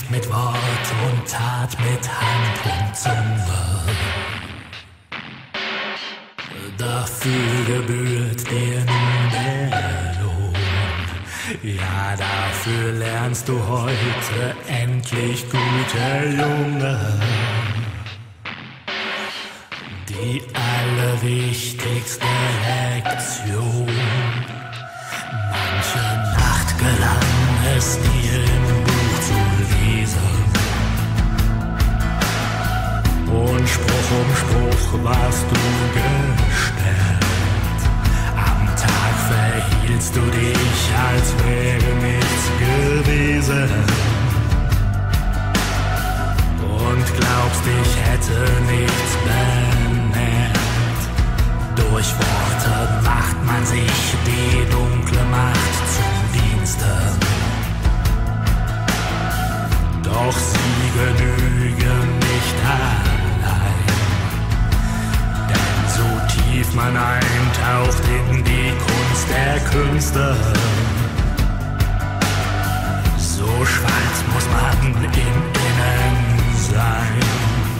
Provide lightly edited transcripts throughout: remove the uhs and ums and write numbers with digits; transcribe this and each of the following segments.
nicht mit Wort und Tat, mit Hand und Zunge. Dafür gebührt dir nun der Lohn. Ja, dafür lernst du heute endlich, guter Junge, die allerwichtigste Lektion. Manche Nacht gelang es dir im Buch zu lesen, und Spruch um Spruch warst du gestellt. Am Tag verhieltst du dich, als wäre nichts gewesen, und glaubst, ich hätte nichts bemerkt. Durch Worte macht man sich die dunkle Macht zum Dienste, doch sie genügen nicht allein, denn so tief man eintaucht in die Kunst der Künste, so schwarz muss man im Innen sein.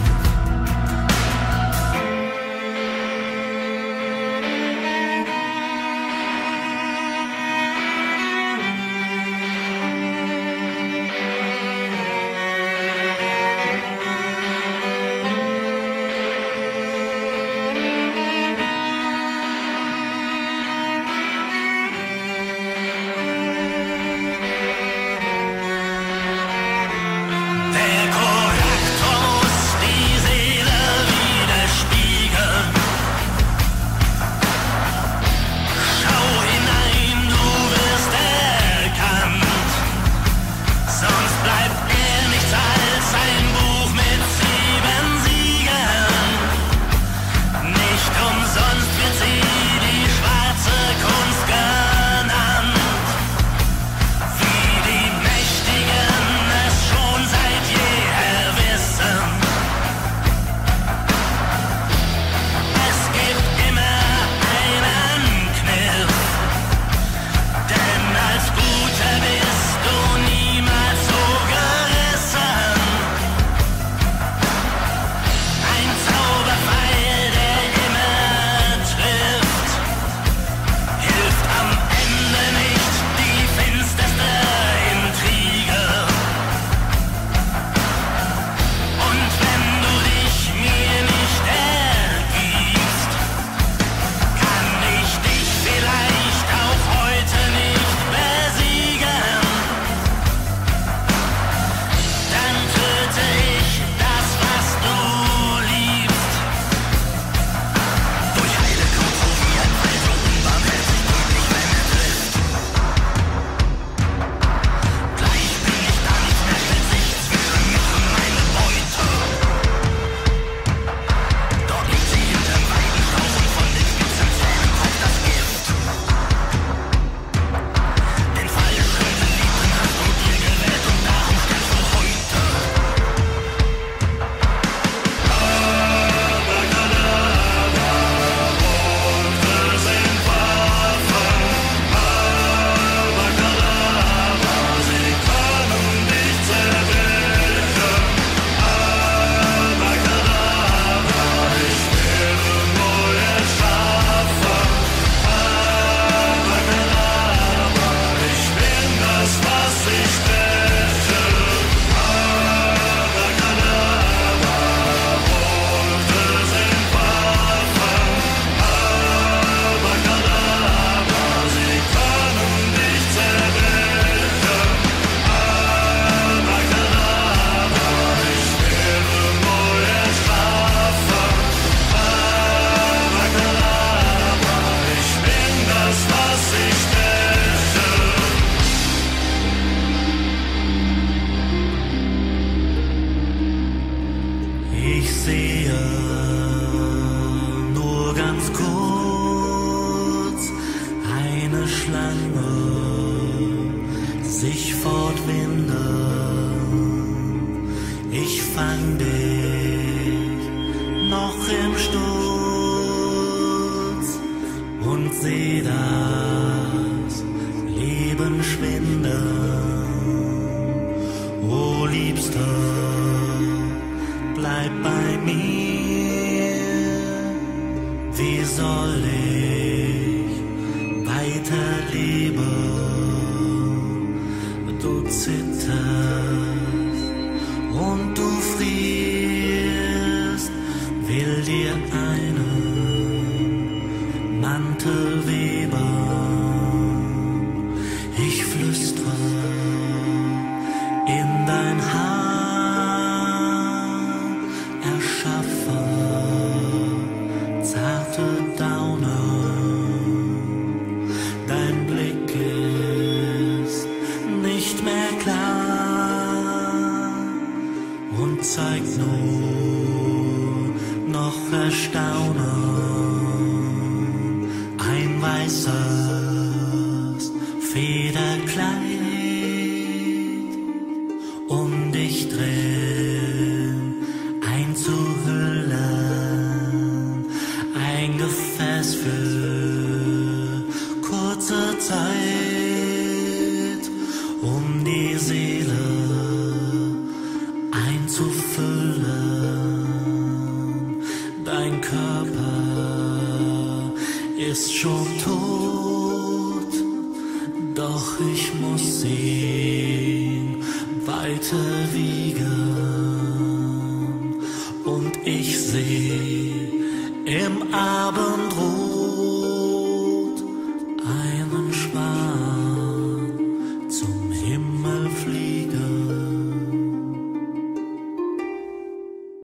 Seh das Leben schwinden, oh liebst bitte, bleib bei mir. Wie soll ich weiterleben? Du zitterst und du frierst, will dir einen Mantel weben. Ich flüstere in dein Haar, erschaffe zarte Daunen. Dein Blick ist nicht mehr klar und zeigt nur noch Erstaunen. Ein weißes Federkleid, um dich drin einzuhüllen, ein Gefäß für kurze Zeit, um die Seele einzufüllen. Dein Körper ist schon tot, doch ich muss ihn weiter wiegen. Und ich seh im Abendrot